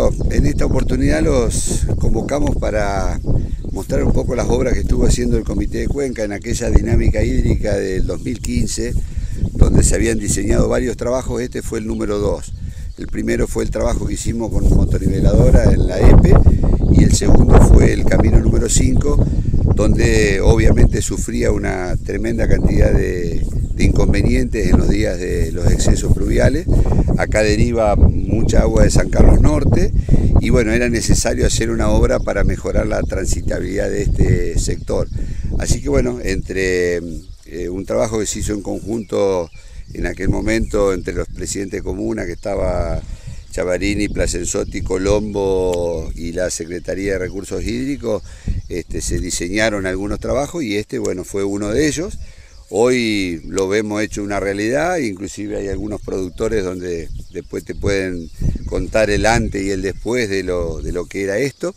Bueno, en esta oportunidad los convocamos para mostrar un poco las obras que estuvo haciendo el Comité de Cuenca en aquella dinámica hídrica del 2015, donde se habían diseñado varios trabajos. Este fue el número 2. El primero fue el trabajo que hicimos con motoriveladora en la EPE y el segundo fue el camino número 5, donde obviamente sufría una tremenda cantidad de inconvenientes en los días de los excesos pluviales. Acá deriva mucha agua de San Carlos Norte y bueno, era necesario hacer una obra para mejorar la transitabilidad de este sector. Así que bueno, entre un trabajo que se hizo en conjunto en aquel momento entre los presidentes de comuna, que estaba Chavarini, Placenzotti, Colombo y la Secretaría de Recursos Hídricos, se diseñaron algunos trabajos y bueno, fue uno de ellos. Hoy lo vemos hecho una realidad, inclusive hay algunos productores donde después te pueden contar el antes y el después de lo que era esto.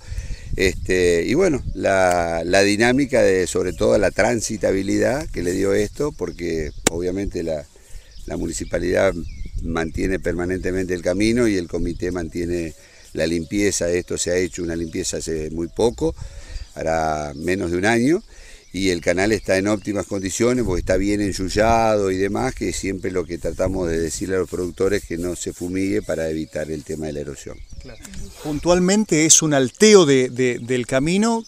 Y bueno, la dinámica de sobre todo la transitabilidad que le dio esto, porque obviamente la municipalidad mantiene permanentemente el camino y el comité mantiene la limpieza. Esto se ha hecho una limpieza hace muy poco, hará menos de un año, y el canal está en óptimas condiciones porque está bien ensullado y demás, que siempre lo que tratamos de decirle a los productores es que no se fumigue para evitar el tema de la erosión. Claro. Puntualmente es un alteo del camino,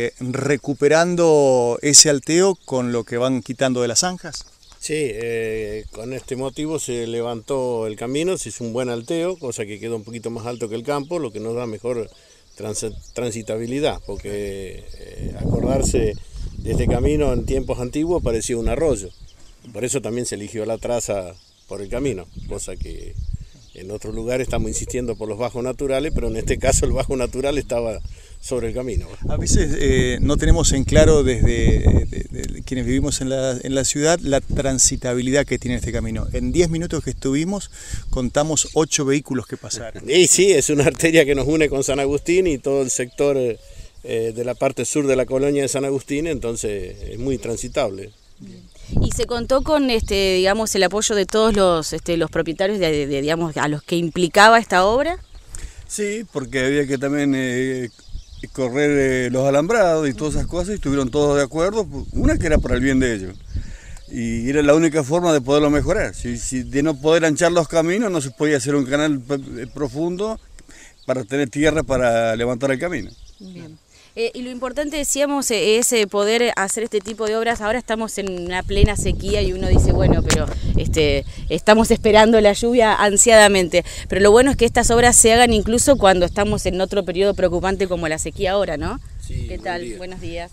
recuperando ese alteo con lo que van quitando de las zanjas. Sí, con este motivo se levantó el camino, se hizo un buen alteo, cosa que quedó un poquito más alto que el campo, lo que nos da mejor transitabilidad, porque acordarse de este camino en tiempos antiguos parecía un arroyo, por eso también se eligió la traza por el camino, cosa que en otros lugares estamos insistiendo por los bajos naturales, pero en este caso el bajo natural estaba sobre el camino. A veces no tenemos en claro desde quienes vivimos en la ciudad la transitabilidad que tiene este camino. En 10 minutos que estuvimos contamos 8 vehículos que pasaron. Y sí, es una arteria que nos une con San Agustín y todo el sector de la parte sur de la colonia de San Agustín, entonces es muy transitable. ¿Y se contó con digamos, el apoyo de todos los propietarios digamos, a los que implicaba esta obra? Sí, porque había que también correr los alambrados y todas esas cosas, y estuvieron todos de acuerdo, una que era para el bien de ellos. Y era la única forma de poderlo mejorar. Si de no poder anchar los caminos, no se podía hacer un canal profundo para tener tierra para levantar el camino. Bien. Y lo importante, decíamos, es poder hacer este tipo de obras. Ahora estamos en una plena sequía y uno dice, bueno, pero estamos esperando la lluvia ansiadamente. Pero lo bueno es que estas obras se hagan incluso cuando estamos en otro periodo preocupante como la sequía ahora, ¿no? Sí, ¿qué tal? Buenos días.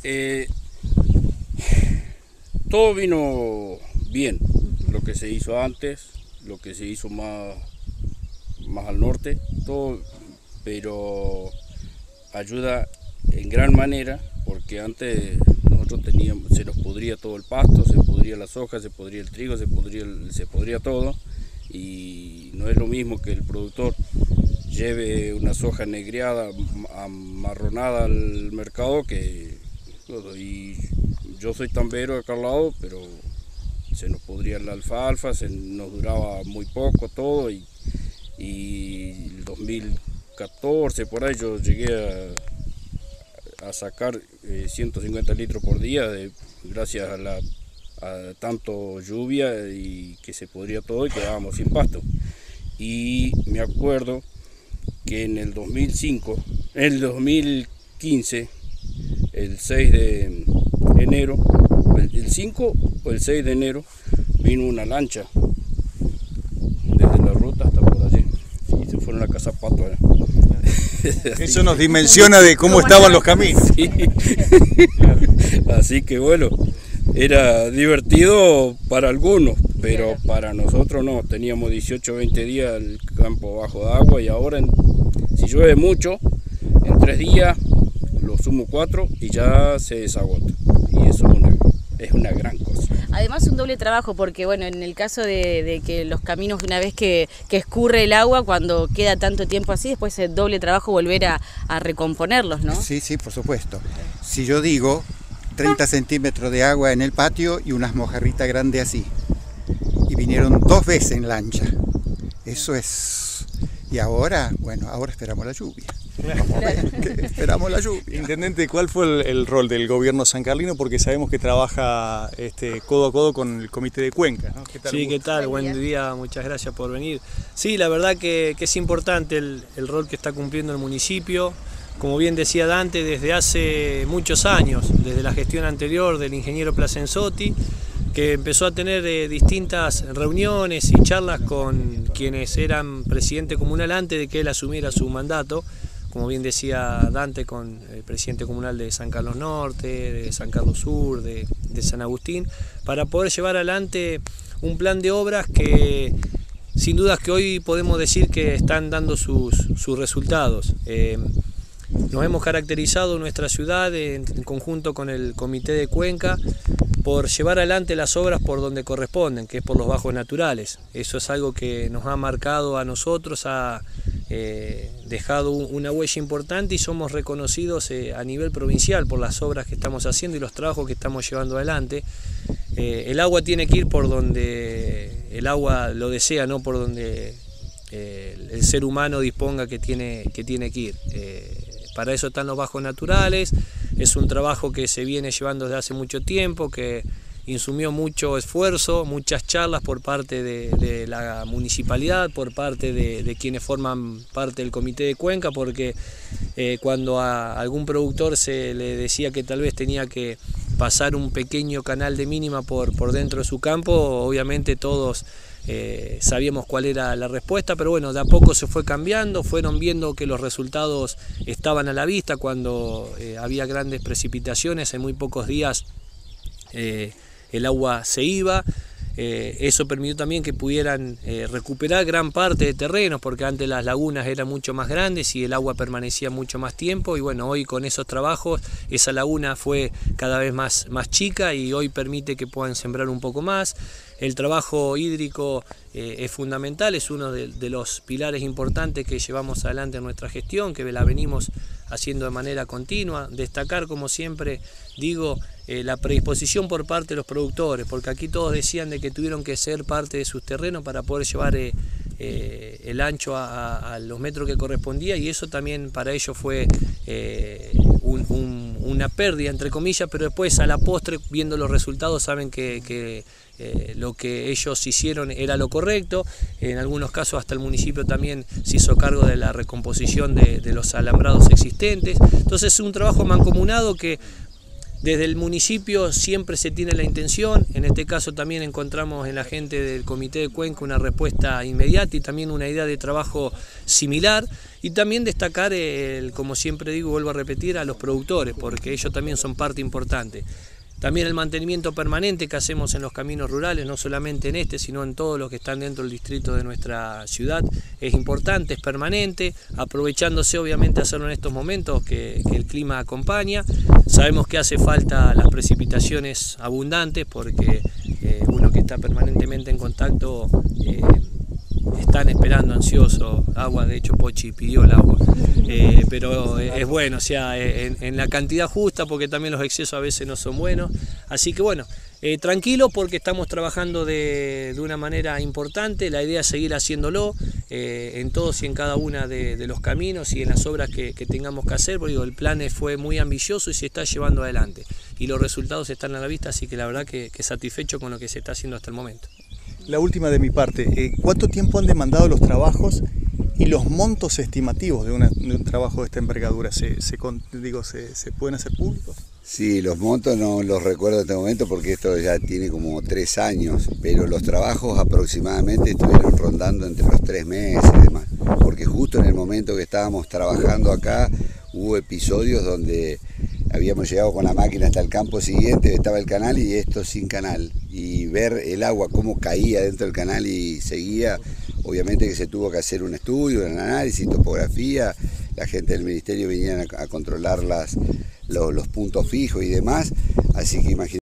Todo vino bien, lo que se hizo antes, lo que se hizo más al norte, todo, pero ayuda en gran manera, porque antes nosotros se nos pudría todo el pasto, se pudría la soja, se pudría el trigo, se pudría todo, y no es lo mismo que el productor lleve una soja negreada, amarronada al mercado, y yo soy tambero acá al lado, pero se nos pudría la alfalfa, nos duraba muy poco todo, y el 2014 por ahí yo llegué a sacar 150 litros por día gracias a tanto lluvia y que se podría todo y quedábamos sin pasto. Y me acuerdo que en el 2015, el 6 de enero, el 5 o el 6 de enero, vino una lancha desde la ruta hasta por allí y se fueron a cazar pato. Eso nos dimensiona de cómo estaban los caminos. Sí. Así que bueno, era divertido para algunos, pero para nosotros no. Teníamos 18 o 20 días el campo bajo de agua y ahora si llueve mucho, en 3 días lo sumo 4 y ya se desagota. Y eso es una gran cosa. Además un doble trabajo porque bueno, en el caso de que los caminos, una vez que escurre el agua, cuando queda tanto tiempo así, después es doble trabajo volver a recomponerlos, ¿no? Sí, sí, por supuesto. Si yo digo 30 centímetros de agua en el patio y unas mojarritas grandes así, y vinieron 2 veces en lancha, eso es Y ahora, bueno, ahora esperamos la lluvia. Vamos a ver, esperamos la lluvia. Intendente, ¿cuál fue el rol del gobierno sancarlino? Porque sabemos que trabaja codo a codo con el Comité de Cuenca, ¿no? ¿Qué tal? Sí, ¿qué tal? Buen día, muchas gracias por venir. Sí, la verdad que es importante el rol que está cumpliendo el municipio. Como bien decía Dante, desde hace muchos años, desde la gestión anterior del ingeniero Placenzotti, que empezó a tener distintas reuniones y charlas con quienes eran presidente comunal antes de que él asumiera su mandato, como bien decía Dante, con el presidente comunal de San Carlos Norte, de San Carlos Sur, de San Agustín, para poder llevar adelante un plan de obras que sin dudas que hoy podemos decir que están dando sus resultados. Nos hemos caracterizado en nuestra ciudad, en conjunto con el Comité de Cuenca, por llevar adelante las obras por donde corresponden, que es por los bajos naturales. Eso es algo que nos ha marcado a nosotros, ha dejado una huella importante y somos reconocidos a nivel provincial por las obras que estamos haciendo y los trabajos que estamos llevando adelante. El agua tiene que ir por donde el agua lo desea, no por donde el ser humano disponga que tiene que ir. Para eso están los bajos naturales, es un trabajo que se viene llevando desde hace mucho tiempo, que insumió mucho esfuerzo, muchas charlas por parte de la municipalidad, por parte de quienes forman parte del Comité de Cuenca, porque cuando a algún productor se le decía que tal vez tenía que pasar un pequeño canal de mínima por dentro de su campo, obviamente todos sabíamos cuál era la respuesta, pero bueno, de a poco se fue cambiando, fueron viendo que los resultados estaban a la vista cuando había grandes precipitaciones, en muy pocos días el agua se iba. Eso permitió también que pudieran recuperar gran parte de terrenos, porque antes las lagunas eran mucho más grandes y el agua permanecía mucho más tiempo, y bueno, hoy con esos trabajos esa laguna fue cada vez más chica y hoy permite que puedan sembrar un poco más. El trabajo hídrico es fundamental, es uno de los pilares importantes que llevamos adelante en nuestra gestión, que la venimos haciendo de manera continua. Destacar, como siempre digo, la predisposición por parte de los productores, porque aquí todos decían de que tuvieron que ser parte de sus terrenos para poder llevar el ancho a los metros que correspondía, y eso también para ellos fue una pérdida, entre comillas, pero después a la postre, viendo los resultados, saben que lo que ellos hicieron era lo correcto. En algunos casos hasta el municipio también se hizo cargo de la recomposición de los alambrados existentes. Entonces es un trabajo mancomunado que desde el municipio siempre se tiene la intención. En este caso también encontramos en la gente del Comité de Cuenca una respuesta inmediata y también una idea de trabajo similar. Y también destacar, como siempre digo, vuelvo a repetir, a los productores, porque ellos también son parte importante. También el mantenimiento permanente que hacemos en los caminos rurales, no solamente en este, sino en todos los que están dentro del distrito de nuestra ciudad, es importante, es permanente, aprovechándose obviamente hacerlo en estos momentos que el clima acompaña. Sabemos que hace falta las precipitaciones abundantes, porque uno que está permanentemente en contacto están esperando ansioso agua. De hecho Pochi pidió el agua, pero es bueno, o sea, en la cantidad justa, porque también los excesos a veces no son buenos. Así que bueno, tranquilo, porque estamos trabajando de una manera importante. La idea es seguir haciéndolo en todos y en cada una de los caminos y en las obras que tengamos que hacer, porque digo, el plan fue muy ambicioso y se está llevando adelante y los resultados están a la vista, así que la verdad que satisfecho con lo que se está haciendo hasta el momento. La última de mi parte, ¿cuánto tiempo han demandado los trabajos y los montos estimativos de un trabajo de esta envergadura? ¿Se pueden hacer públicos? Sí, los montos no los recuerdo en este momento porque esto ya tiene como 3 años, pero los trabajos aproximadamente estuvieron rondando entre los 3 meses y demás, porque justo en el momento que estábamos trabajando acá hubo episodios donde habíamos llegado con la máquina hasta el campo siguiente, estaba el canal y esto sin canal, y ver el agua cómo caía dentro del canal y seguía, obviamente que se tuvo que hacer un estudio, un análisis, topografía, la gente del ministerio venían a controlar los puntos fijos y demás, así que imagínate.